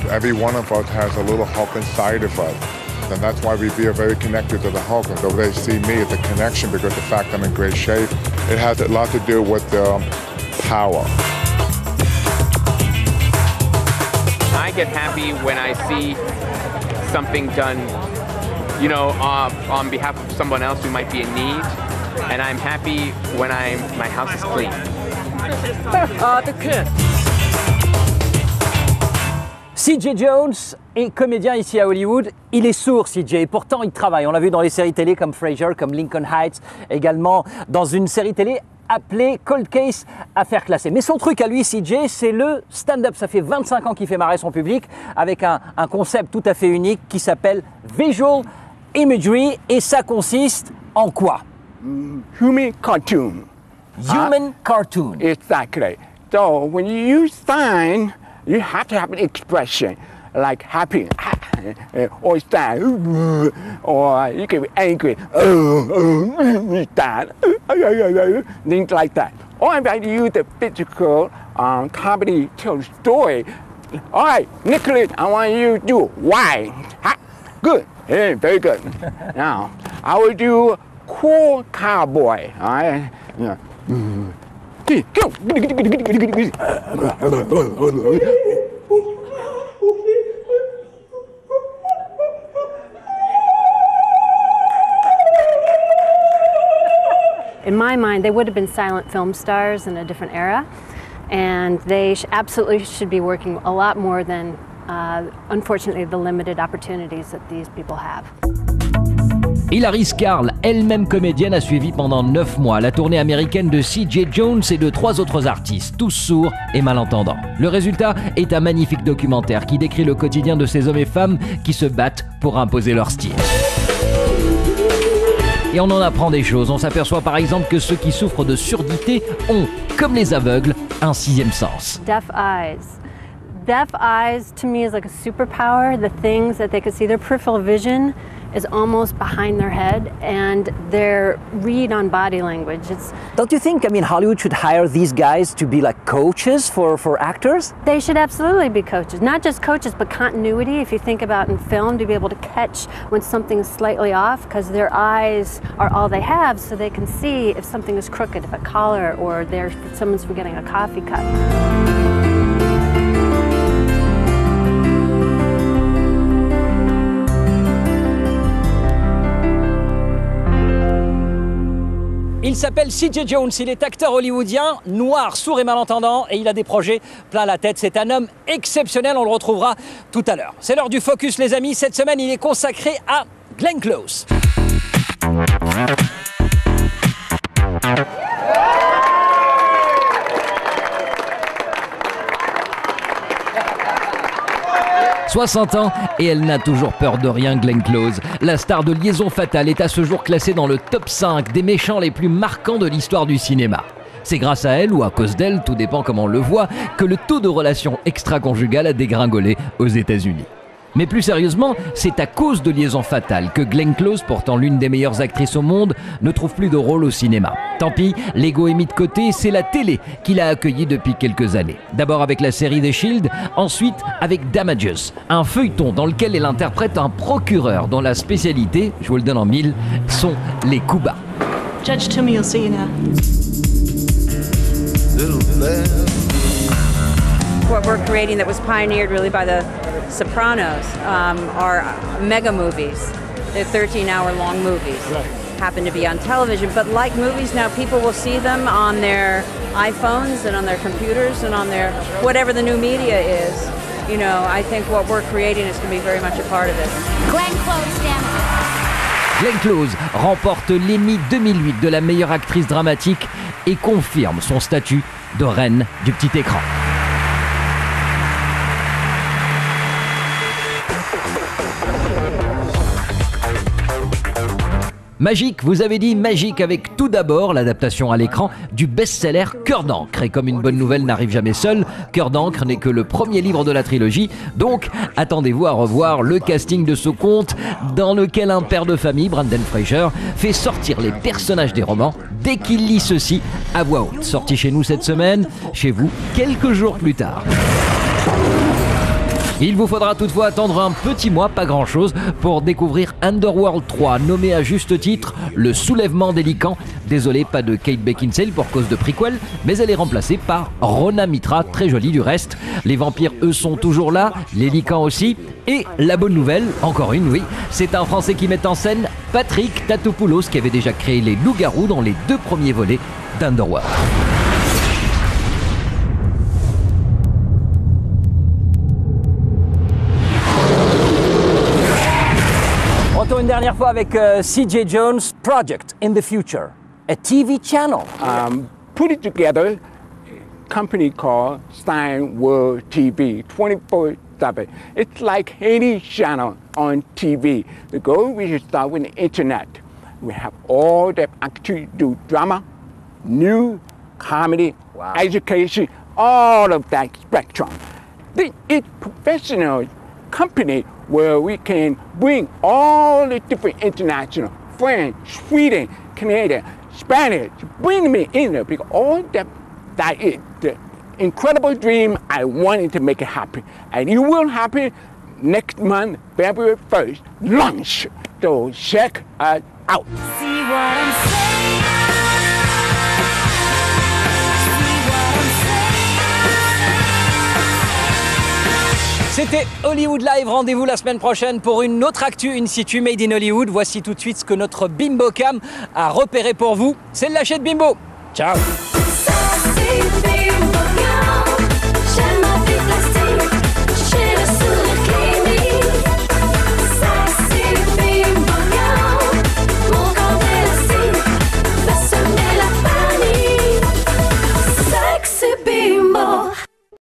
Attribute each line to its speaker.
Speaker 1: every one of us has a little Hulk inside of us. And that's why we feel very connected to the Hulk. And though they see me, the connection, because the fact I'm in great shape, it has a lot to do with power.
Speaker 2: I get happy when I see something done, you know, on behalf of someone else who might be in need. And I'm happy when my house is clean.
Speaker 3: The kid. C.J. Jones est comédien ici à Hollywood. Il est sourd, C.J. Et pourtant il travaille. On l'a vu dans les séries télé comme Frasier, comme Lincoln Heights, également dans une série télé appelée Cold Case, affaire classée. Mais son truc à lui, C.J., c'est le stand-up. Ça fait 25 ans qu'il fait marrer son public avec un concept tout à fait unique qui s'appelle Visual Imagery. Et ça consiste en quoi?
Speaker 4: Human cartoon.
Speaker 3: Human cartoon.
Speaker 4: Exactly. So when you use sign, you have to have an expression like happy, or sad, or you can be angry, sad, things like that. Or if I use the physical comedy tell story, all right, Nicholas, I want you to do why. Good, yeah, very good. Now, I will do cool cowboy, all right? Yeah.
Speaker 5: In my mind, they would have been silent film stars in a different era, and they absolutely should be working a lot more than, unfortunately, the limited opportunities that these people have.
Speaker 6: Hilary Scarl, elle-même comédienne, a suivi pendant 9 mois la tournée américaine de C.J. Jones et de 3 autres artistes, tous sourds et malentendants. Le résultat est un magnifique documentaire qui décrit le quotidien de ces hommes et femmes qui se battent pour imposer leur style. Et on en apprend des choses. On s'aperçoit par exemple que ceux qui souffrent de surdité ont, comme les aveugles, un 6e sens.
Speaker 5: Deaf eyes. Deaf eyes, to me, is like a superpower. The things that they can see, their peripheral vision is almost behind their head, and their read on body language.
Speaker 3: Don't you think, Hollywood should hire these guys to be like coaches for actors?
Speaker 5: They should absolutely be coaches. Not just coaches, but continuity. If you think about in film, to be able to catch when something's slightly off, because their eyes are all they have, so they can see if something is crooked, if a collar, or someone's forgetting a coffee cup.
Speaker 3: Il s'appelle C.J. Jones, il est acteur hollywoodien, noir, sourd et malentendant, et il a des projets plein la tête. C'est un homme exceptionnel, on le retrouvera tout à l'heure. C'est l'heure du Focus, les amis. Cette semaine, il est consacré à Glenn Close.
Speaker 6: 60 ans et elle n'a toujours peur de rien, Glenn Close. La star de Liaison Fatale est à ce jour classée dans le top 5 des méchants les plus marquants de l'histoire du cinéma. C'est grâce à elle, ou à cause d'elle, tout dépend comment on le voit, que le taux de relations extra-conjugales a dégringolé aux États-Unis. Mais plus sérieusement, c'est à cause de Liaison Fatale que Glenn Close, pourtant l'une des meilleures actrices au monde, ne trouve plus de rôle au cinéma. Tant pis, l'ego est mis de côté, c'est la télé qui l'a accueillie depuis quelques années. D'abord avec la série The Shield, ensuite avec Damages, un feuilleton dans lequel elle interprète un procureur dont la spécialité, je vous le donne en mille, sont les coups bas.
Speaker 7: Judge Toomey will see you now.
Speaker 8: What we're creating that was pioneered really by the Sopranos are mega movies. They're 13-hour-long movies. Right. Happen to be on television, but like movies now, people will see them on their iPhones and on their computers and on their whatever the new media is. You know, I think what we're creating is going to be very much a part of it.
Speaker 9: Glenn Close, Damages.
Speaker 6: Glenn Close remporte l'Emmy 2008 de la meilleure actrice dramatique et confirme son statut de reine du petit écran. Magique, vous avez dit magique avec tout d'abord l'adaptation à l'écran du best-seller Cœur d'encre. Et comme une bonne nouvelle n'arrive jamais seule, Cœur d'encre n'est que le premier livre de la trilogie. Donc, attendez-vous à revoir le casting de ce conte dans lequel un père de famille, Brendan Fraser, fait sortir les personnages des romans dès qu'il lit ceux-ci à voix haute. Sorti chez nous cette semaine, chez vous quelques jours plus tard. Il vous faudra toutefois attendre un petit mois, pas grand chose, pour découvrir Underworld 3, nommé à juste titre Le Soulèvement des Lycans. Désolé, pas de Kate Beckinsale pour cause de prequel, mais elle est remplacée par Rona Mitra, très jolie du reste. Les vampires, eux, sont toujours là, les Lycans aussi. Et la bonne nouvelle, encore une, oui, c'est un Français qui met en scène Patrick Tatopoulos, qui avait déjà créé les loups-garous dans les 2 premiers volets d'Underworld.
Speaker 3: Retour une dernière fois avec C.J. Jones, Project in the Future, a TV channel.
Speaker 4: Put it together, a company called Stein World TV, 24/7. It's like any channel on TV. The goal, we should start with the internet. We have all the actors do drama, news, comedy, education, all of that spectrum. It's professional company where we can bring all the different international, French, Sweden, Canadian, Spanish, bring them in there because all that is the incredible dream. I wanted to make it happen. And it will happen next month, February 1st, launch. So check us out.
Speaker 9: See what I'm saying?
Speaker 3: C'était Hollywood Live, rendez-vous la semaine prochaine pour une autre actu in situ made in Hollywood. Voici tout de suite ce que notre Bimbo Cam a repéré pour vous. C'est le lâcher de Bimbo. Ciao.